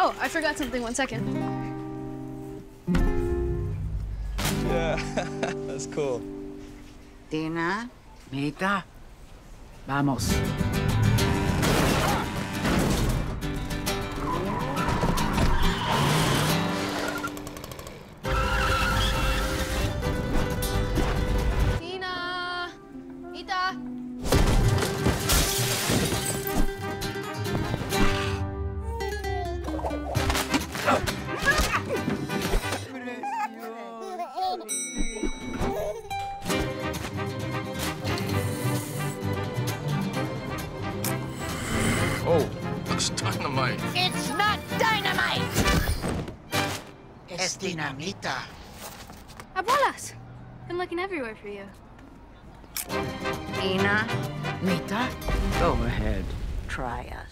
Oh, I forgot something. 1 second. Yeah, that's cool. Dina Mita, vamos. Dina Mita. Oh, that's dynamite. It's not dynamite! Es Dina Mita. Abuelas. Been looking everywhere for you. Dina, Mita, go ahead. try us.